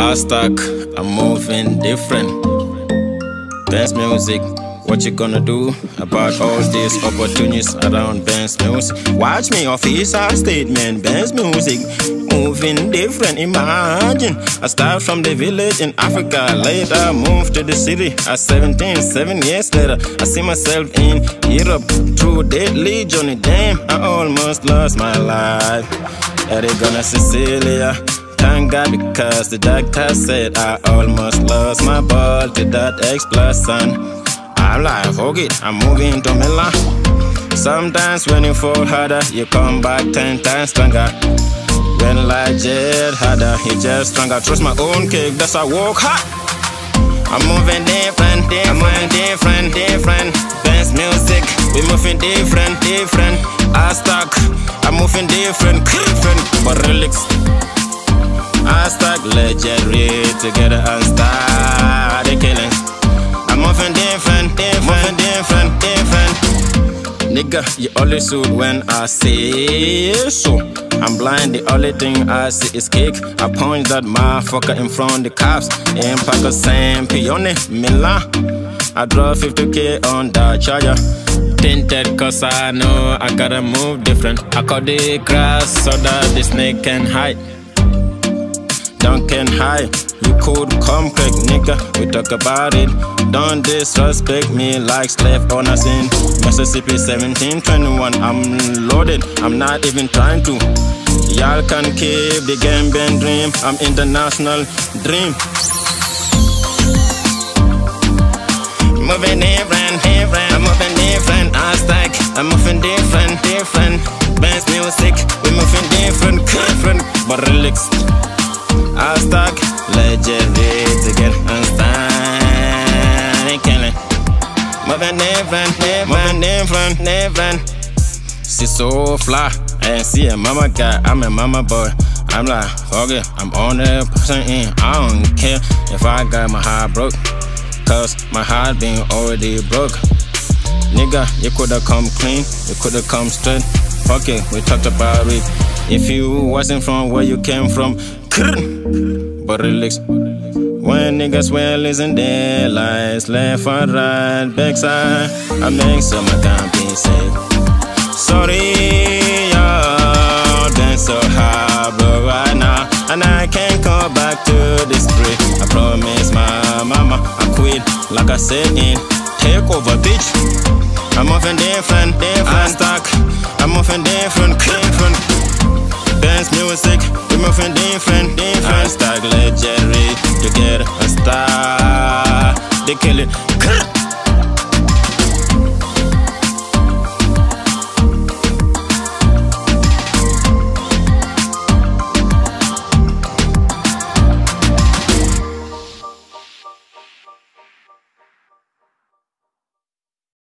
I stuck, I'm moving different. Benz music, what you gonna do about all these opportunities around Benz music? Watch me official statement, Benz music, moving different. Imagine, I start from the village in Africa, later moved to the city at 17, 7 years later. I see myself in Europe through deadly journey. Damn, I almost lost my life. Arigona Sicilia. Thank God because the doctor said I almost lost my ball to that explosion. I'm like, okay, I'm moving to Milan. Sometimes when you fall harder, you come back 10 times stronger. When life get harder, you just stronger. Trust my own cake, that's I walk hard. I'm moving different, I'm moving different. Benz music, we moving different. I stuck, I'm moving different. But relax. I stuck legendary together and start the killing. I'm moving different. Nigga, you only shoot when I say so. I'm blind, the only thing I see is kick. I punch that motherfucker in front of the cops. In Paco San Pione, Milan. I draw 50K on the charger. Tinted cause I know I gotta move different. I cut the grass so that the snake can hide. Don't can hide, you could come quick, nigga. We talk about it. Don't disrespect me like slave owners in Mississippi 1721. I'm loaded, I'm not even trying to. Y'all can keep the game band dream. I'm international dream. Moving different, I'm moving different. I stack, I'm moving different. Benz music, we moving different. But relax. I stuck legendary to get unstuck killing. Moving different. She's so fly. I ain't see a mama guy, I'm a mama boy. I'm like, fuck it, I'm on the person in. I don't care if I got my heart broke, cause my heart been already broke. Nigga, you coulda come clean, you coulda come straight. Fuck it, we talked about it. If you wasn't from where you came from, but relax. When niggas will listen their lies, left and right, backside, I make some I can't be safe. Sorry, y'all, been so hard, but right now, and I can't go back to the street. I promise my mama I quit, like I said in takeover, bitch. I'm moving different. I stuck, I'm moving different. Benz music, we moving different. I stuck legendary together and start they kill it.